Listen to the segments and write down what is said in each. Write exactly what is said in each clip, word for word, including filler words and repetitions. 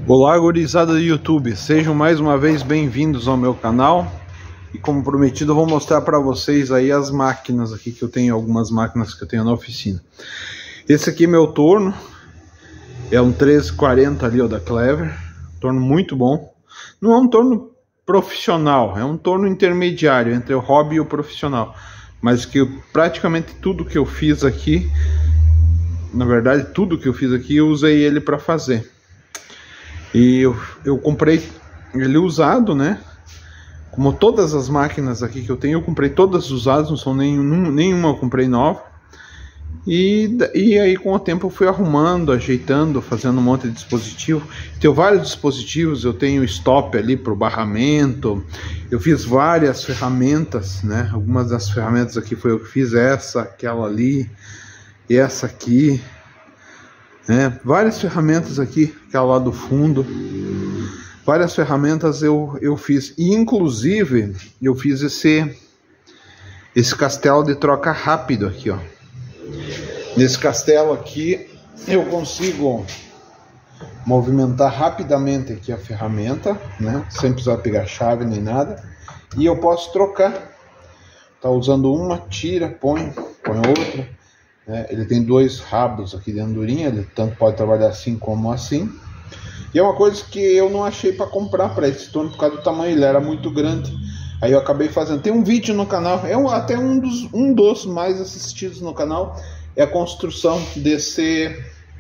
Olá, gurizada do YouTube, sejam mais uma vez bem-vindos ao meu canal. E como prometido, eu vou mostrar para vocês aí as máquinas aqui que eu tenho, algumas máquinas que eu tenho na oficina. Esse aqui é meu torno, é um treze quarenta ali, ó, da Clever, torno muito bom. Não é um torno profissional, é um torno intermediário entre o hobby e o profissional, mas que eu, praticamente tudo que eu fiz aqui, na verdade tudo que eu fiz aqui eu usei ele para fazer. E eu, eu comprei ele usado, né? Como todas as máquinas aqui que eu tenho, eu comprei todas usadas, não são nenhum, nenhuma eu comprei nova. E, e aí com o tempo eu fui arrumando, ajeitando, fazendo um monte de dispositivo. Tenho vários dispositivos, eu tenho stop ali para o barramento. Eu fiz várias ferramentas, né? Algumas das ferramentas aqui foi eu que fiz, essa, aquela ali, e essa aqui. É, várias ferramentas aqui, aquela lá do fundo, várias ferramentas eu, eu fiz, e inclusive eu fiz esse, esse castelo de troca rápido aqui, ó. Nesse castelo aqui eu consigo movimentar rapidamente aqui a ferramenta, né, sem precisar pegar chave nem nada, e eu posso trocar, tá usando uma, tira, põe, põe outra. É, ele tem dois rabos aqui de andorinha, ele tanto pode trabalhar assim como assim. E é uma coisa que eu não achei para comprar para esse torno por causa do tamanho, ele era muito grande. Aí eu acabei fazendo. Tem um vídeo no canal, é um, até um dos, um dos mais assistidos no canal, é a construção desse,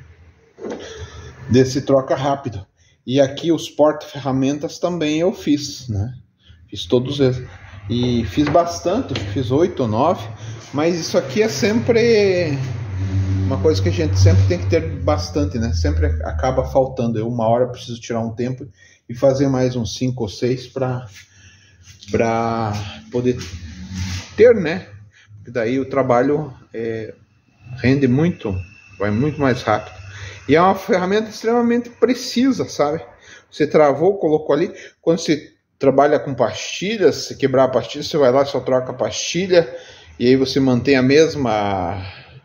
desse troca rápido. E aqui os porta-ferramentas também eu fiz, né? Fiz todos eles. E fiz bastante, fiz oito ou nove, mas isso aqui é sempre uma coisa que a gente sempre tem que ter bastante, né? Sempre acaba faltando. Eu uma hora preciso tirar um tempo e fazer mais uns cinco ou seis para para poder ter, né? Porque daí o trabalho é, rende muito, vai muito mais rápido. E é uma ferramenta extremamente precisa, sabe? Você travou, colocou ali, quando você trabalha com pastilhas, se quebrar a pastilha, você vai lá, só troca a pastilha, e aí você mantém a mesma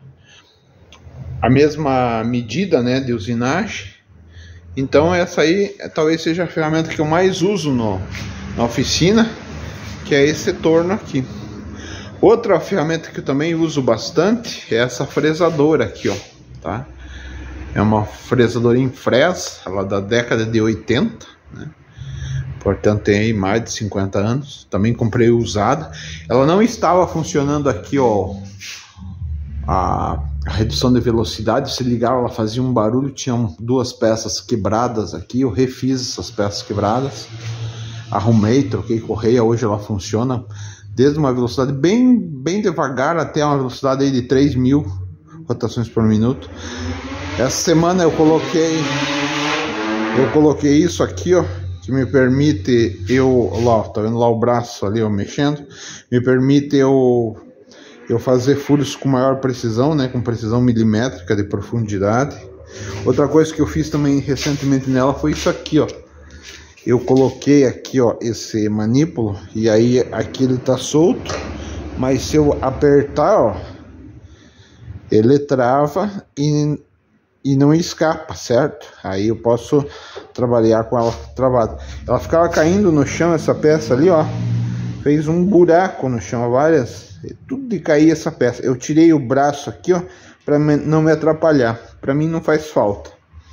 a mesma medida, né, de usinagem. Então essa aí talvez seja a ferramenta que eu mais uso no, na oficina, que é esse torno aqui. Outra ferramenta que eu também uso bastante é essa fresadora aqui, ó, tá? É uma fresadora em fresa, ela é da década de oitenta, né? Portanto tem aí mais de cinquenta anos. Também comprei usada. Ela não estava funcionando aqui, ó, a, a redução de velocidade. Se ligava, ela fazia um barulho. Tinha duas peças quebradas aqui. Eu refiz essas peças quebradas, arrumei, troquei correia. Hoje ela funciona desde uma velocidade bem, bem devagar até uma velocidade aí de três mil rotações por minuto. Essa semana eu coloquei eu coloquei isso aqui, ó, que me permite eu, lá, tá vendo lá o braço ali, ó, mexendo, me permite eu, eu fazer furos com maior precisão, né, com precisão milimétrica de profundidade. Outra coisa que eu fiz também recentemente nela foi isso aqui, ó. Eu coloquei aqui, ó, esse manípulo, e aí aqui ele tá solto, mas se eu apertar, ó, ele trava e e não escapa, certo? Aí eu posso trabalhar com ela travada. Ela ficava caindo no chão, essa peça ali, ó, fez um buraco no chão, várias, tudo de cair essa peça. Eu tirei o braço aqui, ó, para não me atrapalhar. Para mim não faz falta.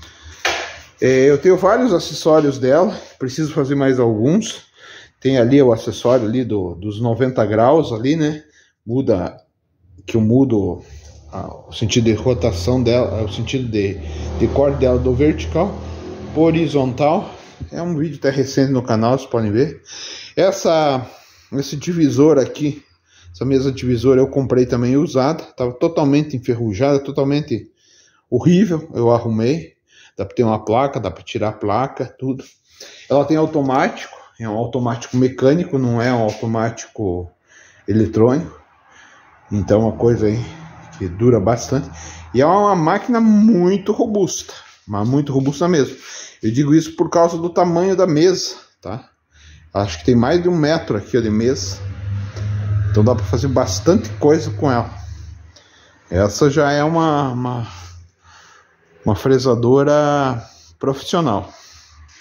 É, eu tenho vários acessórios dela, preciso fazer mais alguns. Tem ali o acessório ali do, dos noventa graus ali, né? Muda, que eu mudo o sentido de rotação dela, o sentido de, de corte dela do vertical para horizontal. É um vídeo até recente no canal, vocês podem ver. Essa, esse divisor aqui, essa mesa divisora eu comprei também usada, estava totalmente enferrujada, totalmente horrível. Eu arrumei, dá para ter uma placa, dá para tirar a placa, tudo. Ela tem automático, é um automático mecânico, não é um automático eletrônico. Então uma coisa aí que dura bastante, e é uma máquina muito robusta, mas muito robusta mesmo. Eu digo isso por causa do tamanho da mesa, tá? Acho que tem mais de um metro aqui, ó, de mesa, então dá para fazer bastante coisa com ela. Essa já é uma, uma, uma fresadora profissional.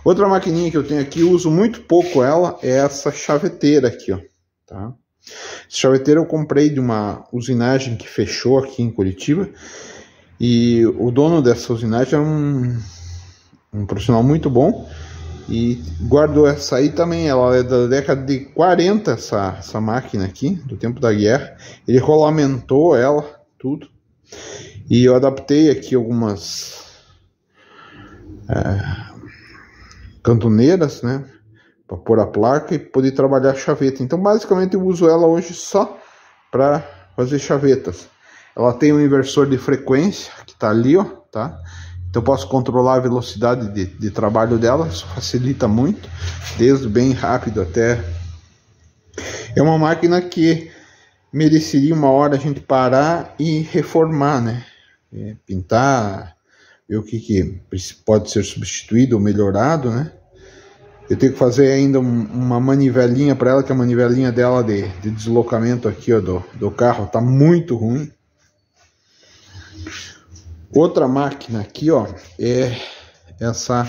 Outra maquininha que eu tenho aqui, uso muito pouco ela, é essa chaveteira aqui, ó, tá? Essa chaveteira eu comprei de uma usinagem que fechou aqui em Curitiba, e o dono dessa usinagem é um, um profissional muito bom, e guardou essa aí também. Ela é da década de quarenta, essa, essa máquina aqui, do tempo da guerra. Ele rolamentou ela, tudo, e eu adaptei aqui algumas é, cantoneiras, né, para pôr a placa e poder trabalhar a chaveta. Então basicamente eu uso ela hoje só para fazer chavetas. Ela tem um inversor de frequência que tá ali, ó, tá? Então eu posso controlar a velocidade de, de trabalho dela, isso facilita muito, desde bem rápido até... É uma máquina que mereceria uma hora a gente parar e reformar, né? É, pintar, ver o que, que pode ser substituído ou melhorado, né? Eu tenho que fazer ainda um, uma manivelinha para ela, que a manivelinha dela de, de deslocamento aqui, ó, do, do carro tá muito ruim. Outra máquina aqui, ó, é essa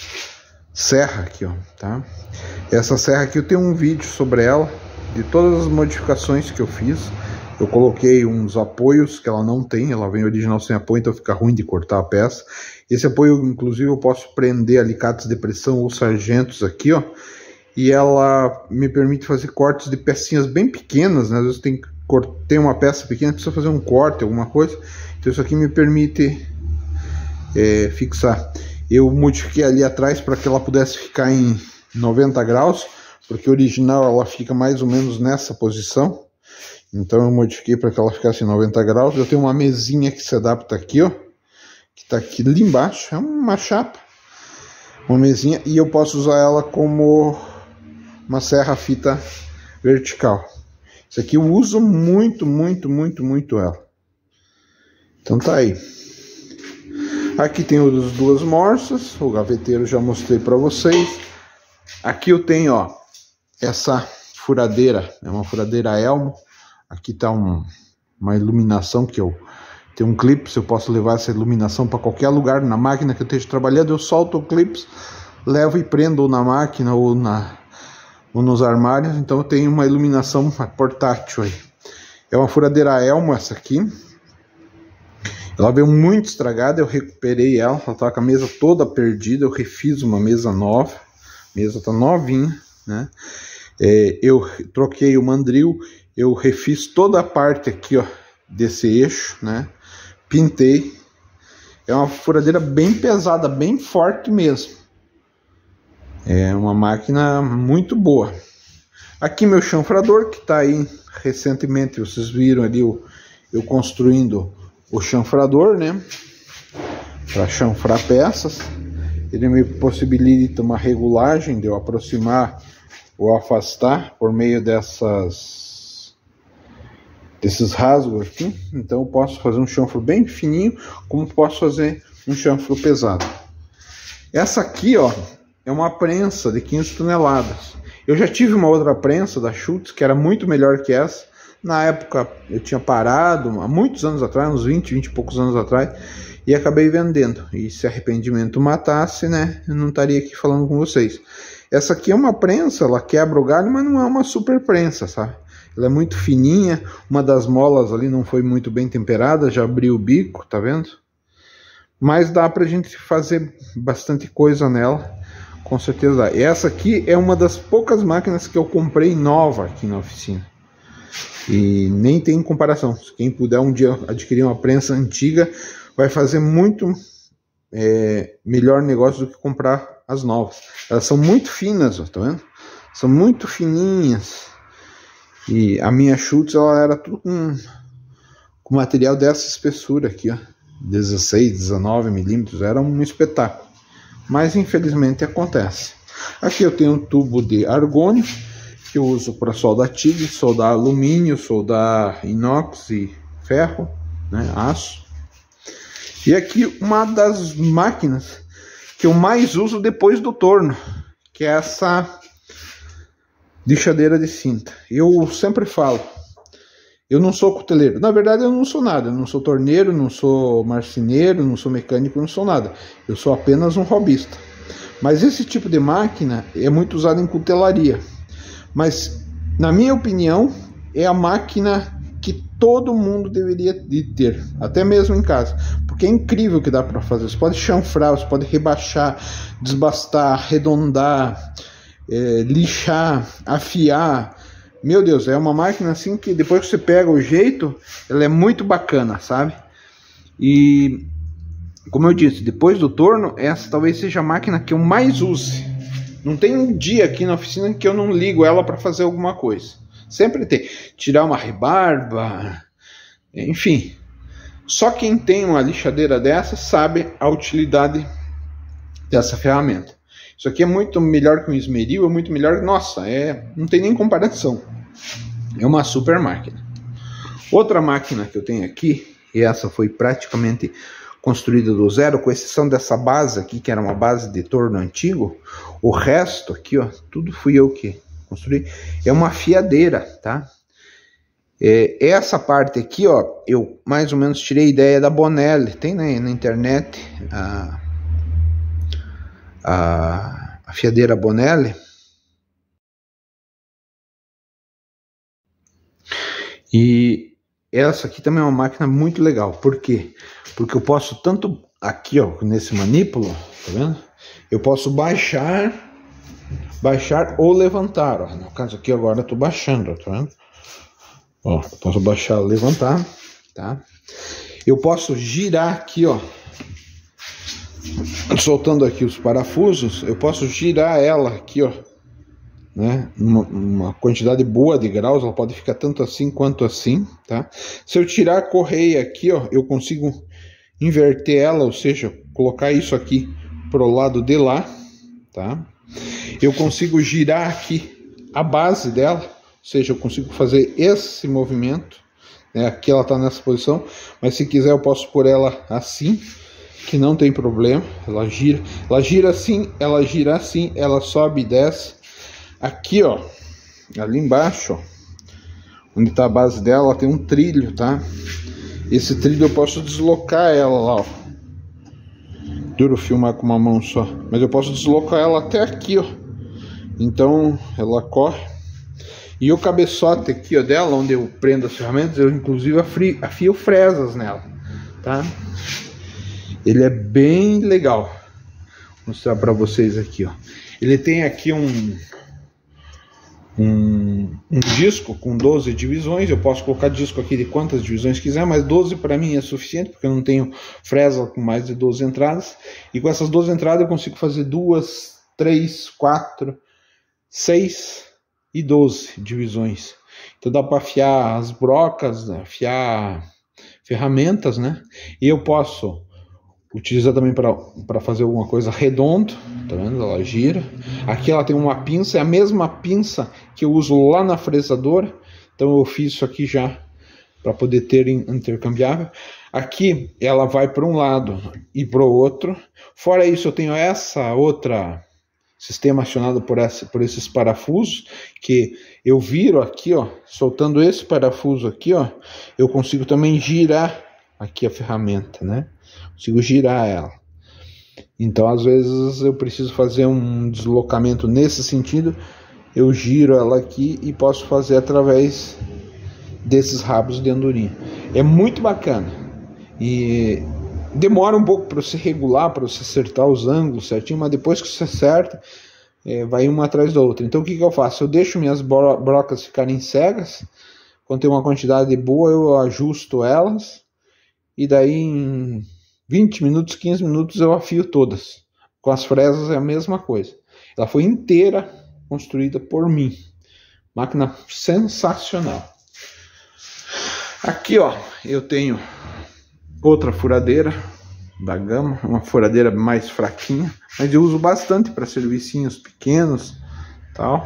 serra aqui, ó, tá? Essa serra aqui eu tenho um vídeo sobre ela, de todas as modificações que eu fiz. Eu coloquei uns apoios que ela não tem, ela vem original sem apoio, então fica ruim de cortar a peça. Esse apoio, inclusive, eu posso prender alicates de pressão ou sargentos aqui, ó, e ela me permite fazer cortes de pecinhas bem pequenas, né? Às vezes tem, tem uma peça pequena, precisa fazer um corte, alguma coisa. Então isso aqui me permite é, fixar. Eu modifiquei ali atrás para que ela pudesse ficar em noventa graus, porque original ela fica mais ou menos nessa posição. Então eu modifiquei para que ela ficasse em noventa graus. Eu tenho uma mesinha que se adapta aqui, ó, que está aqui ali embaixo, é uma chapa, uma mesinha, e eu posso usar ela como uma serra-fita vertical. Isso aqui eu uso muito, muito, muito, muito ela. Então tá aí. Aqui tem as duas morsas, o gaveteiro já mostrei para vocês. Aqui eu tenho, ó, essa furadeira, é uma furadeira Elmo. Aqui tá um, uma iluminação que eu tenho um clips, eu posso levar essa iluminação para qualquer lugar na máquina que eu esteja trabalhando. Eu solto o clips, levo e prendo ou na máquina ou, na, ou nos armários. Então eu tenho uma iluminação portátil aí. É uma furadeira Elmo essa aqui. Ela veio muito estragada, eu recuperei ela, ela estava com a mesa toda perdida, eu refiz uma mesa nova, a mesa tá novinha, né? É, eu troquei o mandril, eu refiz toda a parte aqui, ó, desse eixo, né? Pintei. É uma furadeira bem pesada, bem forte mesmo. É uma máquina muito boa. Aqui meu chanfrador, que tá aí recentemente, vocês viram ali eu, eu construindo o chanfrador, né, para chanfrar peças. Ele me possibilita uma regulagem de eu aproximar ou afastar por meio dessas desses rasgos aqui. Então eu posso fazer um chanfro bem fininho, como posso fazer um chanfro pesado. Essa aqui, ó, é uma prensa de quinze toneladas. Eu já tive uma outra prensa da Schultz que era muito melhor que essa. Na época eu tinha parado, há muitos anos atrás, uns vinte, vinte e poucos anos atrás, e acabei vendendo. E se arrependimento matasse, né, eu não estaria aqui falando com vocês. Essa aqui é uma prensa, ela quebra o galho, mas não é uma super prensa, sabe? Ela é muito fininha, uma das molas ali não foi muito bem temperada, já abriu o bico, tá vendo? Mas dá pra gente fazer bastante coisa nela, com certeza dá. E essa aqui é uma das poucas máquinas que eu comprei nova aqui na oficina. E nem tem comparação. Quem puder um dia adquirir uma prensa antiga vai fazer muito é, melhor negócio do que comprar as novas. Elas são muito finas, ó, tá vendo? São muito fininhas. E a minha Schultz, ela era tudo com, com material dessa espessura aqui, ó, dezesseis, dezenove milímetros. Era um espetáculo. Mas infelizmente acontece. Aqui eu tenho um tubo de argônio que eu uso para soldar tigre, soldar alumínio, soldar inox e ferro, né, aço. E aqui uma das máquinas que eu mais uso depois do torno, que é essa lixadeira de cinta. Eu sempre falo Eu não sou cuteleiro. Na verdade, eu não sou nada. Eu não sou torneiro, não sou marceneiro, não sou mecânico, não sou nada. Eu sou apenas um hobbyista. Mas esse tipo de máquina é muito usado em cutelaria. Mas, na minha opinião, é a máquina que todo mundo deveria de ter, até mesmo em casa, porque é incrível o que dá para fazer. Você pode chanfrar, você pode rebaixar, desbastar, arredondar, é, lixar, afiar. Meu Deus, é uma máquina assim que depois que você pega o jeito, ela é muito bacana, sabe? E como eu disse, depois do torno, essa talvez seja a máquina que eu mais use. Não tem um dia aqui na oficina que eu não ligo ela para fazer alguma coisa. Sempre tem. Tirar uma rebarba, enfim. Só quem tem uma lixadeira dessa sabe a utilidade dessa ferramenta. Isso aqui é muito melhor que um esmeril, é muito melhor. Nossa, é, não tem nem comparação. É uma super máquina. Outra máquina que eu tenho aqui, e essa foi praticamente construída do zero, com exceção dessa base aqui, que era uma base de torno antigo. O resto aqui, ó, tudo fui eu que construir, é uma afiadeira, tá? É, essa parte aqui, ó, eu mais ou menos tirei ideia da Bonelli. Tem na, na internet a, a afiadeira Bonelli. E essa aqui também é uma máquina muito legal. Por quê? Porque eu posso tanto aqui, ó, nesse manípulo, tá vendo? Eu posso baixar baixar ou levantar, ó. No caso aqui agora eu tô baixando, ó, tá vendo? Ó, eu posso baixar, levantar, tá? Eu posso girar aqui, ó, soltando aqui os parafusos, eu posso girar ela aqui, ó, né? Uma, uma quantidade boa de graus, ela pode ficar tanto assim quanto assim, tá? Se eu tirar a correia aqui, ó, eu consigo inverter ela, ou seja, colocar isso aqui pro lado de lá, tá? Eu consigo girar aqui a base dela, ou seja, eu consigo fazer esse movimento, né? Aqui ela está nessa posição, mas se quiser eu posso pôr ela assim, que não tem problema. Ela gira, ela gira assim, ela gira assim, ela sobe e desce. Aqui, ó, ali embaixo, ó, onde está a base dela, tem um trilho, tá? Esse trilho eu posso deslocar ela lá, ó. Duro filmar com uma mão só, mas eu posso deslocar ela até aqui, ó. Então ela corre. E o cabeçote aqui, ó, dela, onde eu prendo as ferramentas, eu inclusive afio, afio fresas nela, tá? Ele é bem legal. Vou mostrar para vocês aqui, ó. Ele tem aqui um Um, um disco com doze divisões. Eu posso colocar disco aqui de quantas divisões quiser, mas doze para mim é suficiente, porque eu não tenho fresa com mais de doze entradas. E com essas doze entradas eu consigo fazer duas, três, quatro, seis e doze divisões. Então dá para afiar as brocas, afiar ferramentas, né? E eu posso utilizar também para fazer alguma coisa redonda, tá vendo? Ela gira. Aqui ela tem uma pinça, é a mesma pinça que eu uso lá na fresadora. Então eu fiz isso aqui já para poder ter intercambiável. Aqui ela vai para um lado e para o outro. Fora isso eu tenho essa outra sistema acionado por, essa, por esses parafusos, que eu viro aqui, ó, soltando esse parafuso aqui, ó, eu consigo também girar aqui a ferramenta, né? Consigo girar ela. Então às vezes eu preciso fazer um deslocamento nesse sentido, eu giro ela aqui e posso fazer através desses rabos de andorinha. É muito bacana e demora um pouco para você regular, para você acertar os ângulos certinho, mas depois que você acerta, é, vai uma atrás da outra. Então o que que eu faço? Eu deixo minhas bro brocas ficarem cegas. Quando tem uma quantidade boa eu ajusto elas e daí em vinte minutos, quinze minutos eu afio todas. Com as fresas é a mesma coisa. Ela foi inteira construída por mim. Máquina sensacional. Aqui, ó, eu tenho outra furadeira da Gama, uma furadeira mais fraquinha, mas eu uso bastante para servicinhos pequenos, tal.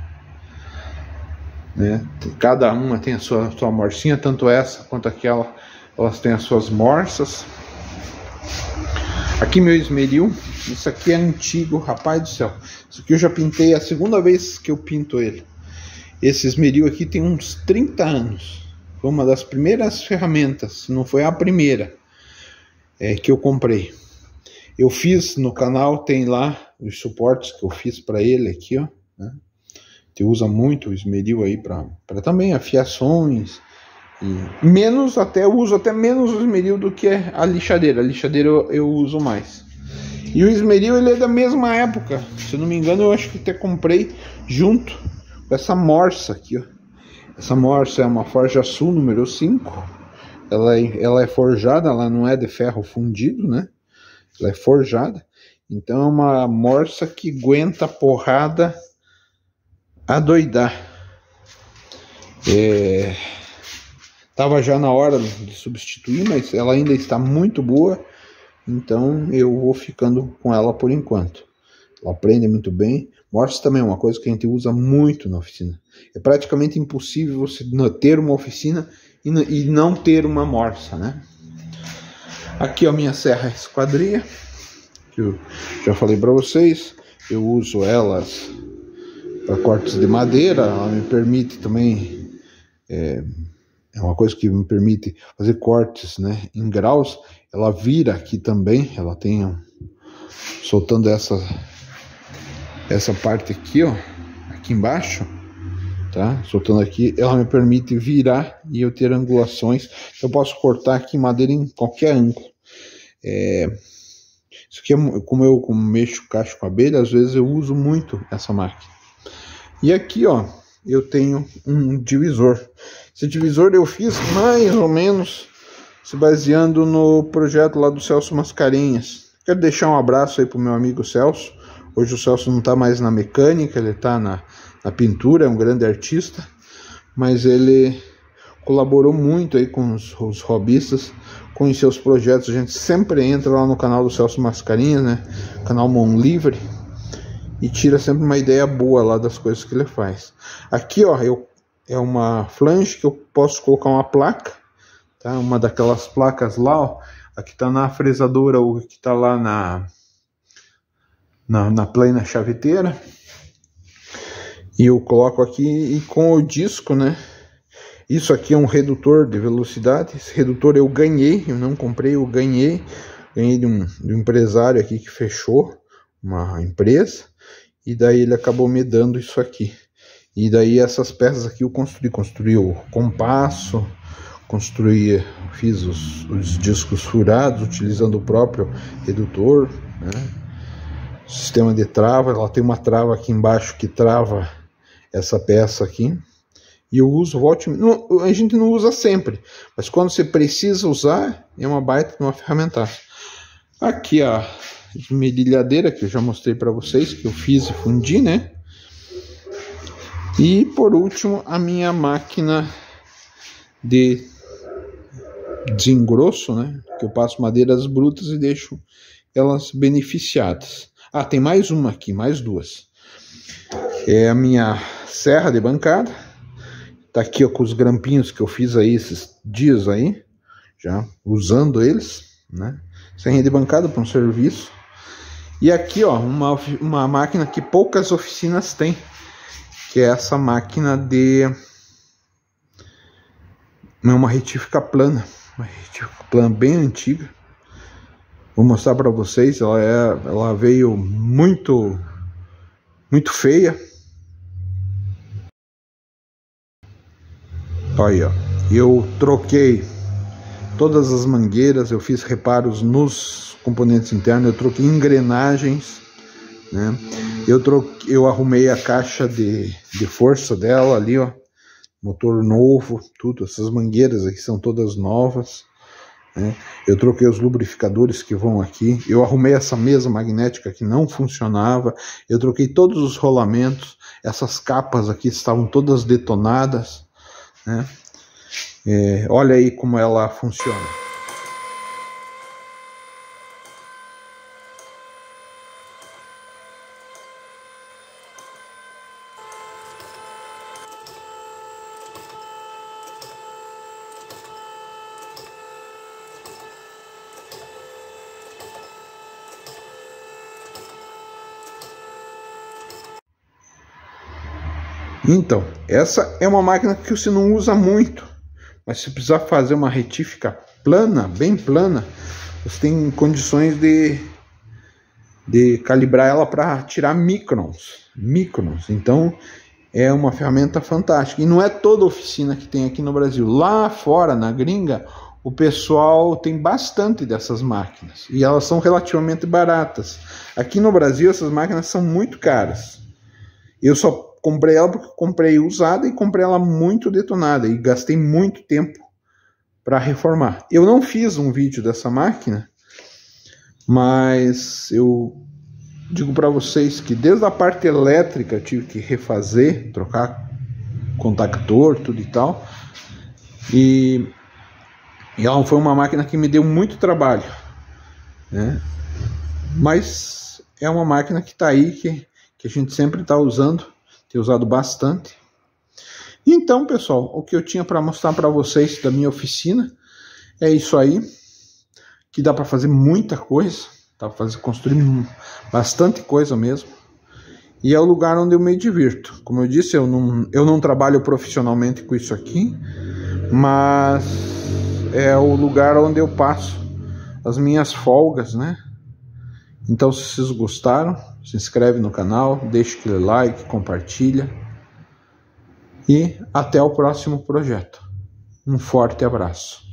Né? Cada uma tem a sua, sua morcinha, tanto essa quanto aquela, elas têm as suas morças. Aqui meu esmeril, isso aqui é antigo, rapaz do céu. Isso aqui eu já pintei, é a segunda vez que eu pinto ele. Esse esmeril aqui tem uns trinta anos. Foi uma das primeiras ferramentas, se não foi a primeira, é, que eu comprei. Eu fiz no canal, tem lá os suportes que eu fiz para ele aqui, ó, né? Que usa muito o esmeril aí para também afiações. E menos até, eu uso até menos o esmeril do que a lixadeira. A lixadeira eu, eu uso mais. E o esmeril, ele é da mesma época. Se eu não me engano, eu acho que até comprei junto com essa morsa aqui, ó. Essa morsa é uma Forja Sul número cinco. Ela é, ela é forjada, ela não é de ferro fundido, né? Ela é forjada. Então é uma morsa que aguenta porrada a doidar. É... Tava já na hora de substituir, mas ela ainda está muito boa. Então eu vou ficando com ela por enquanto. Ela prende muito bem. Morsa também é uma coisa que a gente usa muito na oficina. É praticamente impossível você ter uma oficina e não ter uma morsa, né? Aqui a minha serra esquadria, que eu já falei para vocês. Eu uso elas para cortes de madeira. Ela me permite também, é, é uma coisa que me permite fazer cortes, né, em graus. Ela vira aqui também, ela tem um, soltando essa essa parte aqui, ó, aqui embaixo, tá? Soltando aqui, ela me permite virar e eu ter angulações. Eu posso cortar aqui madeira em qualquer ângulo. É, isso aqui é, como eu como mexo cacho com abelha, às vezes eu uso muito essa máquina. E aqui, ó, eu tenho um divisor. Esse divisor eu fiz mais ou menos se baseando no projeto lá do Celso Mascarenhas. Quero deixar um abraço aí pro meu amigo Celso. Hoje o Celso não está mais na mecânica, ele está na, na pintura, é um grande artista, mas ele colaborou muito aí com os, os hobbyistas, com os seus projetos. A gente sempre entra lá no canal do Celso Mascarenhas, né? Canal Mão Livre, e tira sempre uma ideia boa lá das coisas que ele faz. Aqui, ó, eu, é uma flange que eu posso colocar uma placa, tá? Uma daquelas placas lá, ó, a que está na fresadora ou que está lá na, na, na plana chaveteira. E eu coloco aqui e com o disco, né? Isso aqui é um redutor de velocidade. Esse redutor eu ganhei, eu não comprei, eu ganhei. Ganhei de um, de um empresário aqui que fechou uma empresa. E daí ele acabou me dando isso aqui. E daí essas peças aqui eu construí. Construí o compasso, construí, fiz os, os discos furados utilizando o próprio redutor, né? Sistema de trava, ela tem uma trava aqui embaixo que trava essa peça aqui. E eu uso, volte, não, a gente não usa sempre, mas quando você precisa usar, é uma baita de uma ferramenta. Aqui a esmerilhadeira que eu já mostrei para vocês, que eu fiz e fundi, né? E por último, a minha máquina de desengrosso, né? Que eu passo madeiras brutas e deixo elas beneficiadas. Ah, tem mais uma aqui, mais duas. É a minha serra de bancada. Tá aqui, ó, com os grampinhos que eu fiz aí esses dias aí, já usando eles, né? Serrinha de bancada para um serviço. E aqui, ó, uma, uma máquina que poucas oficinas têm, que é essa máquina de uma retífica plana, uma retífica plana bem antiga. Vou mostrar para vocês. Ela é, ela veio muito, muito feia. Aí, ó, eu troquei todas as mangueiras, eu fiz reparos nos componentes internos, eu troquei engrenagens, né? Eu troquei, eu arrumei a caixa de, de força dela ali, ó, motor novo, tudo. Essas mangueiras aqui são todas novas, né? Eu troquei os lubrificadores que vão aqui, eu arrumei essa mesa magnética que não funcionava, eu troquei todos os rolamentos, essas capas aqui estavam todas detonadas, né? É, olha aí como ela funciona. Então, essa é uma máquina que você não usa muito, Mas se precisar fazer uma retífica plana, bem plana, você tem condições de, de calibrar ela para tirar microns, microns. Então é uma ferramenta fantástica. E não é toda oficina que tem aqui no Brasil. Lá fora, na gringa, o pessoal tem bastante dessas máquinas. E elas são relativamente baratas. Aqui no Brasil, essas máquinas são muito caras. Eu só comprei ela porque comprei usada e comprei ela muito detonada. E gastei muito tempo para reformar. Eu não fiz um vídeo dessa máquina, mas eu digo para vocês que desde a parte elétrica eu tive que refazer, trocar contactor, tudo e tal. E, e ela foi uma máquina que me deu muito trabalho, né? Mas é uma máquina que está aí, que, que a gente sempre está usando, tem usado bastante. Então, pessoal, o que eu tinha para mostrar para vocês da minha oficina é isso aí, que dá para fazer muita coisa, dá para fazer, construir bastante coisa mesmo. E é o lugar onde eu me divirto. Como eu disse, eu não, eu não trabalho profissionalmente com isso aqui, mas é o lugar onde eu passo as minhas folgas, né? Então, se vocês gostaram, se inscreve no canal, deixa aquele like, compartilha. E até o próximo projeto. Um forte abraço.